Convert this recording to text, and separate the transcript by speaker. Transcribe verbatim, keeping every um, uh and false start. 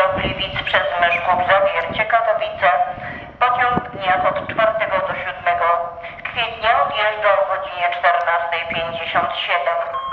Speaker 1: do Gliwic przez Myszków Zawiercie Katowice. Pociąg dnia od czwartego do siódmego kwietnia odjeżdża o godzinie czternastej pięćdziesiąt siedem.